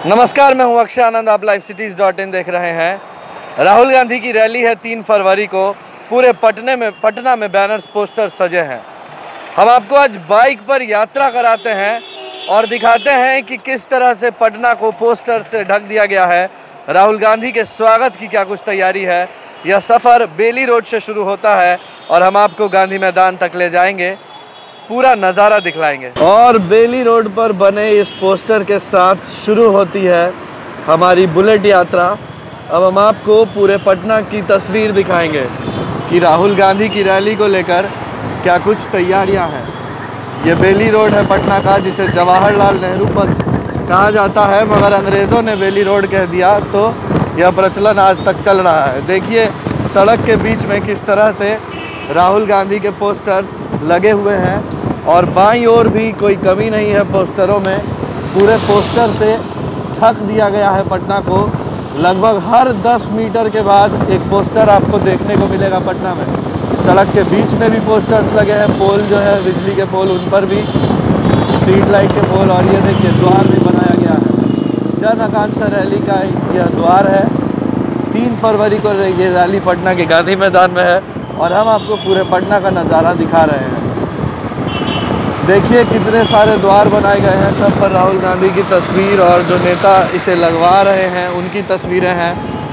नमस्कार, मैं हूं अक्षय आनंद। आप LiveCities.in देख रहे हैं। राहुल गांधी की रैली है 3 फरवरी को। पूरे पटना में बैनर्स पोस्टर सजे हैं। हम आपको आज बाइक पर यात्रा कराते हैं और दिखाते हैं कि किस तरह से पटना को पोस्टर से ढक दिया गया है। राहुल गांधी के स्वागत की क्या कुछ तैयारी है। यह सफ़र बेली रोड से शुरू होता है और हम आपको गांधी मैदान तक ले जाएंगे, पूरा नज़ारा दिखलाएंगे। और बेली रोड पर बने इस पोस्टर के साथ शुरू होती है हमारी बुलेट यात्रा। अब हम आपको पूरे पटना की तस्वीर दिखाएंगे कि राहुल गांधी की रैली को लेकर क्या कुछ तैयारियां हैं। ये बेली रोड है पटना का, जिसे जवाहरलाल नेहरू पथ कहा जाता है, मगर अंग्रेज़ों ने बेली रोड कह दिया तो यह प्रचलन आज तक चल रहा है। देखिए सड़क के बीच में किस तरह से राहुल गांधी के पोस्टर्स लगे हुए हैं और बाईं ओर भी कोई कमी नहीं है पोस्टरों में। पूरे पोस्टर से ढक दिया गया है पटना को। लगभग हर 10 मीटर के बाद एक पोस्टर आपको देखने को मिलेगा पटना में। सड़क के बीच में भी पोस्टर्स लगे हैं, पोल जो है बिजली के पोल, उन पर भी स्ट्रीट लाइट के पोल। और ये देखिए द्वार भी बनाया गया है। जन आकांक्षा रैली का यह द्वार है। 3 फरवरी को ये रैली पटना के गांधी मैदान में है और हम आपको पूरे पटना का नज़ारा दिखा रहे हैं। देखिए कितने सारे द्वार बनाए गए हैं, सब पर राहुल गांधी की तस्वीर और जो नेता इसे लगवा रहे हैं उनकी तस्वीरें हैं।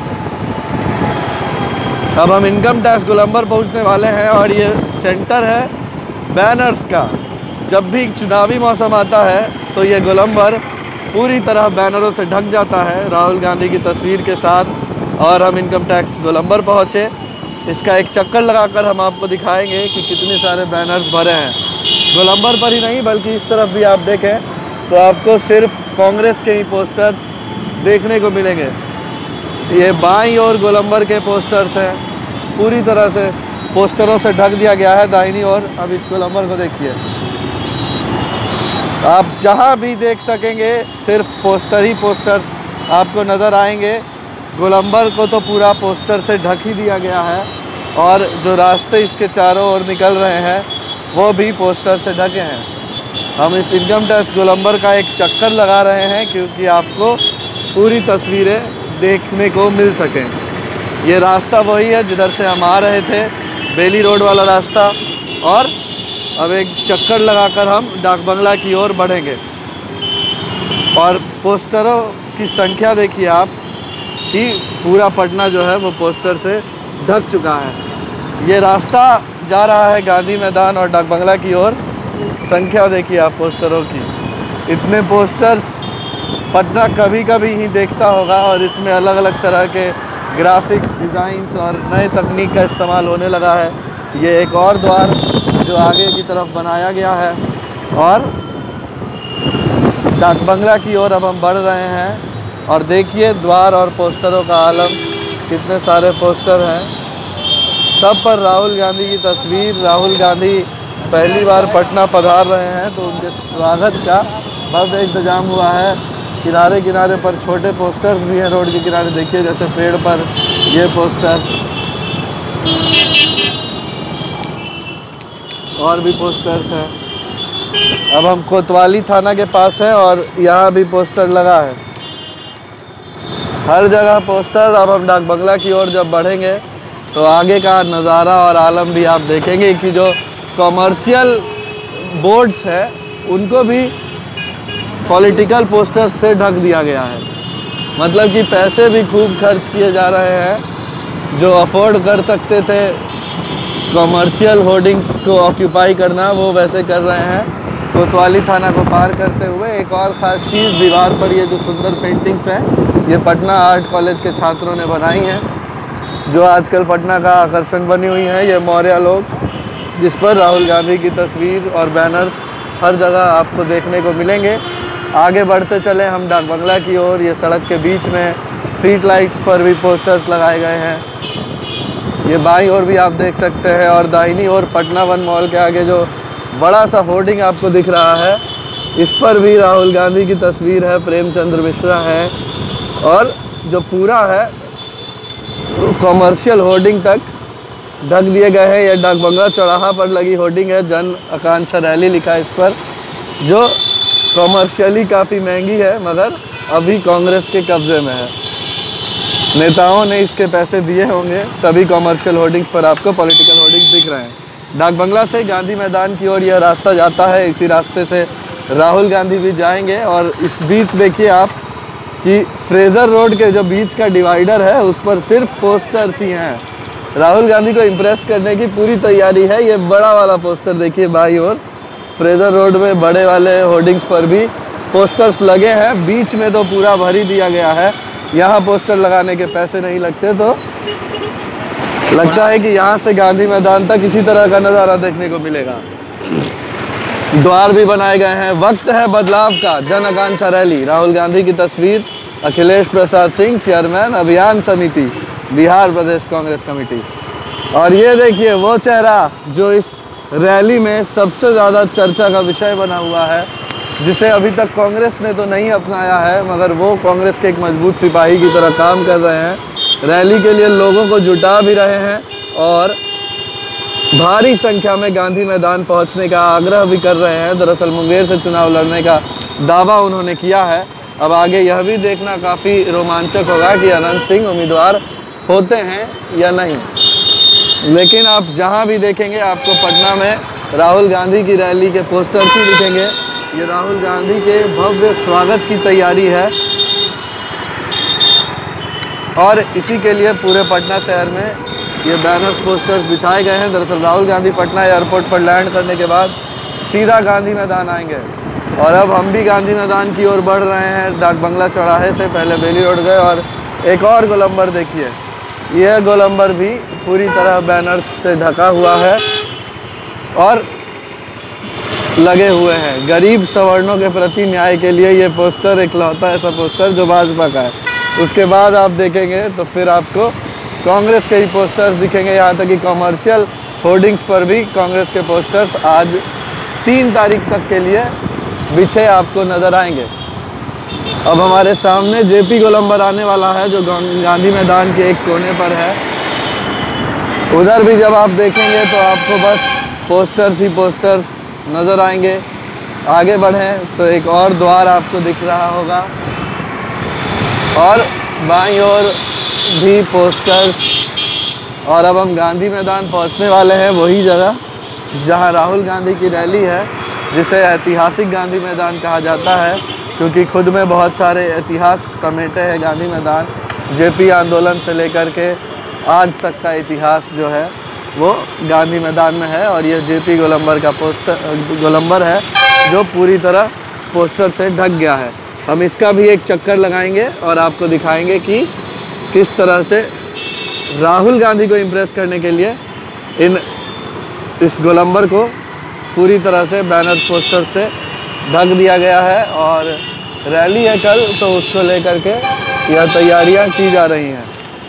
अब हम इनकम टैक्स गोलंबर पहुंचने वाले हैं और ये सेंटर है बैनर्स का। जब भी चुनावी मौसम आता है तो ये गोलंबर पूरी तरह बैनरों से ढक जाता है राहुल गांधी की तस्वीर के साथ। और हम इनकम टैक्स गोलंबर पहुँचे। इसका एक चक्कर लगाकर हम आपको दिखाएंगे कि कितने सारे बैनर्स भरे हैं। गोलंबर पर ही नहीं बल्कि इस तरफ भी आप देखें तो आपको सिर्फ कांग्रेस के ही पोस्टर्स देखने को मिलेंगे। ये बाईं ओर गोलंबर के पोस्टर्स हैं, पूरी तरह से पोस्टरों से ढक दिया गया है दाहिनी ओर। अब इस गोलंबर को देखिए, आप जहां भी देख सकेंगे सिर्फ पोस्टर ही पोस्टर आपको नज़र आएंगे। गोलंबर को तो पूरा पोस्टर से ढक ही दिया गया है और जो रास्ते इसके चारों ओर निकल रहे हैं वो भी पोस्टर से ढके हैं। हम इस इनकम टैक्स गोलंबर का एक चक्कर लगा रहे हैं क्योंकि आपको पूरी तस्वीरें देखने को मिल सकें। ये रास्ता वही है जिधर से हम आ रहे थे, बेली रोड वाला रास्ता। और अब एक चक्कर लगाकर हम डाक बंगला की ओर बढ़ेंगे। और पोस्टरों की संख्या देखिए आप कि पूरा पटना जो है वो पोस्टर से ढक चुका है। ये रास्ता जा रहा है गांधी मैदान और डाक बंगला की ओर। संख्या देखिए आप पोस्टरों की। इतने पोस्टर्स पटना कभी कभी ही देखता होगा और इसमें अलग अलग तरह के ग्राफिक्स डिज़ाइंस और नए तकनीक का इस्तेमाल होने लगा है। ये एक और द्वार जो आगे की तरफ बनाया गया है और डाक बंगला की ओर अब हम बढ़ रहे हैं। और देखिए द्वार और पोस्टरों का आलम, कितने सारे पोस्टर हैं, सब पर राहुल गांधी की तस्वीर। राहुल गांधी पहली बार पटना पधार रहे हैं तो उनके स्वागत का भव्य इंतजाम हुआ है। किनारे किनारे पर छोटे पोस्टर्स भी हैं रोड के किनारे। देखिए जैसे पेड़ पर ये पोस्टर, और भी पोस्टर्स हैं। अब हम कोतवाली थाना के पास हैं और यहाँ भी पोस्टर लगा है, हर जगह पोस्टर। अब हम डाक बंगला की ओर जब बढ़ेंगे तो आगे का नज़ारा और आलम भी आप देखेंगे कि जो कॉमर्शियल बोर्ड्स हैं उनको भी पॉलिटिकल पोस्टर्स से ढक दिया गया है। मतलब कि पैसे भी खूब खर्च किए जा रहे हैं। जो अफोर्ड कर सकते थे कॉमर्शियल होर्डिंग्स को ऑक्यूपाई करना, वो वैसे कर रहे हैं। कोतवाली थाना को पार करते हुए एक और ख़ास चीज़, दीवार पर ये जो सुंदर पेंटिंग्स हैं ये पटना आर्ट कॉलेज के छात्रों ने बनाई हैं, जो आजकल पटना का आकर्षण बनी हुई है। ये मौर्य लोग, जिस पर राहुल गांधी की तस्वीर और बैनर्स हर जगह आपको देखने को मिलेंगे। आगे बढ़ते चले हम डाक बंगला की ओर। ये सड़क के बीच में स्ट्रीट लाइट्स पर भी पोस्टर्स लगाए गए हैं। ये बाईं ओर भी आप देख सकते हैं और दाहिनी ओर पटना वन मॉल के आगे जो बड़ा सा होर्डिंग आपको दिख रहा है, इस पर भी राहुल गांधी की तस्वीर है, प्रेमचंद्र मिश्रा है। और जो पूरा है कॉमर्शियल होर्डिंग तक ढक दिए गए हैं। यह डाक बंगला चौराहा पर लगी होर्डिंग है, जन आकांक्षा रैली लिखा है इस पर, जो कॉमर्शियली काफ़ी महंगी है, मगर अभी कांग्रेस के कब्जे में है। नेताओं ने इसके पैसे दिए होंगे, तभी कॉमर्शियल होर्डिंग्स पर आपको पॉलिटिकल होर्डिंग्स दिख रहे हैं। डाक बंगला से गांधी मैदान की ओर यह रास्ता जाता है, इसी रास्ते से राहुल गांधी भी जाएंगे। और इस बीच देखिए आप कि फ्रेजर रोड के जो बीच का डिवाइडर है उस पर सिर्फ पोस्टर्स ही हैं। राहुल गांधी को इम्प्रेस करने की पूरी तैयारी है। ये बड़ा वाला पोस्टर देखिए बाईं ओर, फ्रेजर रोड में बड़े वाले होर्डिंग्स पर भी पोस्टर्स लगे हैं। बीच में तो पूरा भर ही दिया गया है। यहाँ पोस्टर लगाने के पैसे नहीं लगते, तो लगता है कि यहाँ से गांधी मैदान तक इसी तरह का नज़ारा देखने को मिलेगा। द्वार भी बनाए गए हैं। वक्त है बदलाव का, जन आकांक्षा रैली। राहुल गांधी की तस्वीर, अखिलेश प्रसाद सिंह, चेयरमैन अभियान समिति, बिहार प्रदेश कांग्रेस कमेटी। और ये देखिए वो चेहरा जो इस रैली में सबसे ज़्यादा चर्चा का विषय बना हुआ है, जिसे अभी तक कांग्रेस ने तो नहीं अपनाया है, मगर वो कांग्रेस के एक मजबूत सिपाही की तरह काम कर रहे हैं। रैली के लिए लोगों को जुटा भी रहे हैं और भारी संख्या में गांधी मैदान पहुंचने का आग्रह भी कर रहे हैं। दरअसल मुंगेर से चुनाव लड़ने का दावा उन्होंने किया है। अब आगे यह भी देखना काफ़ी रोमांचक होगा कि अनंत सिंह उम्मीदवार होते हैं या नहीं। लेकिन आप जहां भी देखेंगे आपको पटना में राहुल गांधी की रैली के पोस्टर्स ही दिखेंगे। ये राहुल गांधी के भव्य स्वागत की तैयारी है और इसी के लिए पूरे पटना शहर में ये बैनर्स पोस्टर्स बिछाए गए हैं। दरअसल राहुल गांधी पटना एयरपोर्ट पर लैंड करने के बाद सीधा गांधी मैदान आएंगे और अब हम भी गांधी मैदान की ओर बढ़ रहे हैं। डाक बंगला चौराहे से पहले बेली रोड गए और एक और गोलंबर देखिए, यह गोलंबर भी पूरी तरह बैनर्स से ढका हुआ है और लगे हुए हैं। गरीब सवर्णों के प्रति न्याय के लिए ये पोस्टर इकलौता ऐसा पोस्टर जो भाजपा का है। उसके बाद आप देखेंगे तो फिर आपको कांग्रेस के ही पोस्टर्स दिखेंगे। यहाँ तक कि कॉमर्शियल होर्डिंग्स पर भी कांग्रेस के पोस्टर्स आज 3 तारीख तक के लिए बिछे आपको नज़र आएंगे। अब हमारे सामने जेपी गोलंबर आने वाला है जो गांधी मैदान के एक कोने पर है। उधर भी जब आप देखेंगे तो आपको बस पोस्टर्स ही पोस्टर्स नज़र आएंगे। आगे बढ़ें तो एक और द्वार आपको दिख रहा होगा और बाईं ओर भी पोस्टर्स। और अब हम गांधी मैदान पहुंचने वाले हैं, वही जगह जहां राहुल गांधी की रैली है, जिसे ऐतिहासिक गांधी मैदान कहा जाता है क्योंकि खुद में बहुत सारे इतिहास समेटे हैं गांधी मैदान। जेपी आंदोलन से लेकर के आज तक का इतिहास जो है वो गांधी मैदान में है। और यह जेपी गोलंबर का गोलंबर है जो पूरी तरह पोस्टर से ढक गया है। हम इसका भी एक चक्कर लगाएंगे और आपको दिखाएंगे कि किस तरह से राहुल गांधी को इम्प्रेस करने के लिए इस गोलंबर को पूरी तरह से बैनर पोस्टर से ढक दिया गया है। और रैली है कल, तो उसको लेकर के यह तैयारियां की जा रही हैं।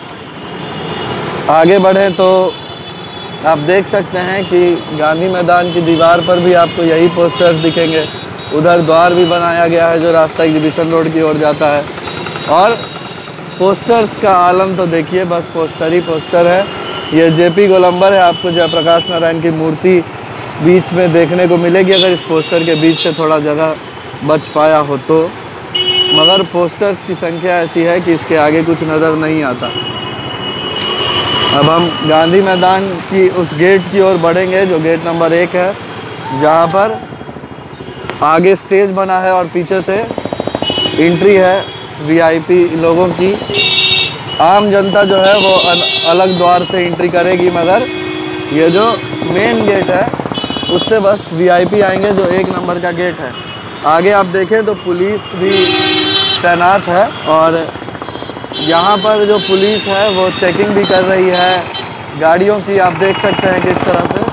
आगे बढ़ें तो आप देख सकते हैं कि गांधी मैदान की दीवार पर भी आपको यही पोस्टर्स दिखेंगे। उधर द्वार भी बनाया गया है जो रास्ता एग्जीबिशन रोड की ओर जाता है। और पोस्टर्स का आलम तो देखिए, बस पोस्टर ही पोस्टर है। ये जेपी गोलंबर है, आपको जयप्रकाश नारायण की मूर्ति बीच में देखने को मिलेगी अगर इस पोस्टर के बीच से थोड़ा जगह बच पाया हो तो, मगर पोस्टर्स की संख्या ऐसी है कि इसके आगे कुछ नज़र नहीं आता। अब हम गांधी मैदान की उस गेट की ओर बढ़ेंगे जो गेट नंबर 1 है, जहाँ पर आगे स्टेज बना है और पीछे से एंट्री है वीआईपी लोगों की। आम जनता जो है वो अलग द्वार से एंट्री करेगी, मगर ये जो मेन गेट है उससे बस वीआईपी आएंगे जो 1 नंबर का गेट है। आगे आप देखें तो पुलिस भी तैनात है और यहाँ पर जो पुलिस है वो चेकिंग भी कर रही है गाड़ियों की। आप देख सकते हैं किस तरह से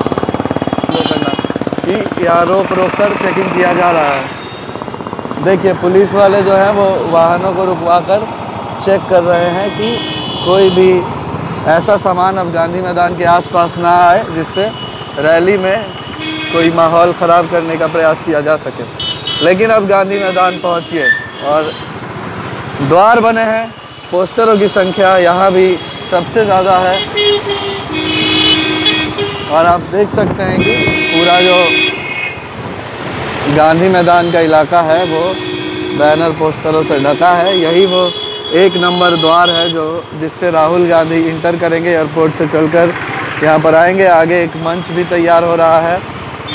कि यहाँ रोक कर चेकिंग किया जा रहा है। देखिए पुलिस वाले जो हैं वो वाहनों को रुकवा कर चेक कर रहे हैं कि कोई भी ऐसा सामान अब गांधी मैदान के आसपास ना आए जिससे रैली में कोई माहौल ख़राब करने का प्रयास किया जा सके। लेकिन अब गांधी मैदान पहुँचिए और द्वार बने हैं। पोस्टरों की संख्या यहाँ भी सबसे ज़्यादा है और आप देख सकते हैं कि पूरा जो गांधी मैदान का इलाका है वो बैनर पोस्टरों से ढका है। यही वो 1 नंबर द्वार है जो जिससे राहुल गांधी इंटर करेंगे, एयरपोर्ट से चलकर यहाँ पर आएंगे। आगे एक मंच भी तैयार हो रहा है।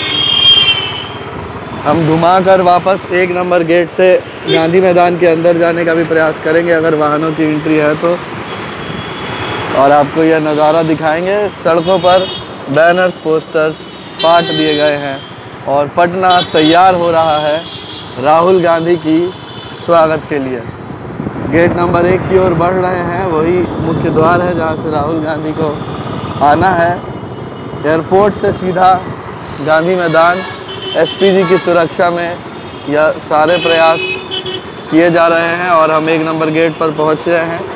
हम घुमाकर वापस 1 नंबर गेट से गांधी मैदान के अंदर जाने का भी प्रयास करेंगे अगर वाहनों की एंट्री है तो, और आपको यह नज़ारा दिखाएंगे। सड़कों पर बैनर्स पोस्टर्स पाट दिए गए हैं और पटना तैयार हो रहा है राहुल गांधी की स्वागत के लिए। गेट नंबर 1 की ओर बढ़ रहे हैं, वही मुख्य द्वार है जहां से राहुल गांधी को आना है। एयरपोर्ट से सीधा गांधी मैदान। एसपीजी की सुरक्षा में यह सारे प्रयास किए जा रहे हैं और हम 1 नंबर गेट पर पहुंच रहे हैं।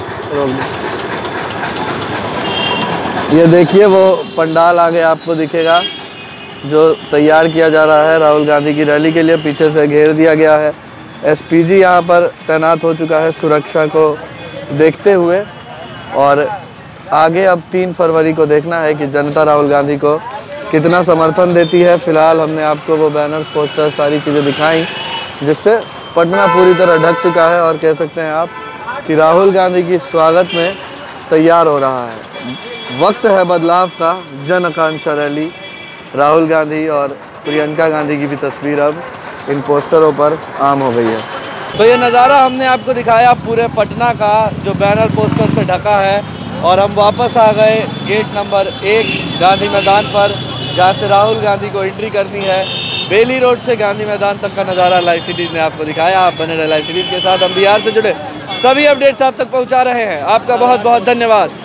ये देखिए वो पंडाल आगे आपको दिखेगा जो तैयार किया जा रहा है राहुल गांधी की रैली के लिए। पीछे से घेर दिया गया है। एसपीजी यहाँ पर तैनात हो चुका है सुरक्षा को देखते हुए। और आगे अब 3 फरवरी को देखना है कि जनता राहुल गांधी को कितना समर्थन देती है। फिलहाल हमने आपको वो बैनर्स पोस्टर सारी चीज़ें दिखाई जिससे पटना पूरी तरह ढक चुका है और कह सकते हैं आप कि राहुल गांधी की स्वागत में तैयार हो रहा है। वक्त है बदलाव का। जन आकांक्षा रैली। राहुल गांधी और प्रियंका गांधी की भी तस्वीर अब इन पोस्टरों पर आम हो गई है। तो ये नज़ारा हमने आपको दिखाया पूरे पटना का जो बैनर पोस्टर से ढका है। और हम वापस आ गए गेट नंबर 1 गांधी मैदान पर जहाँ से राहुल गांधी को एंट्री करनी है। बेली रोड से गांधी मैदान तक का नज़ारा लाइव सिटीज़ ने आपको दिखाया। आप बने रहे लाइव सिटीज़ के साथ। हम बिहार से जुड़े सभी अपडेट्स आप तक पहुँचा रहे हैं। आपका बहुत बहुत धन्यवाद।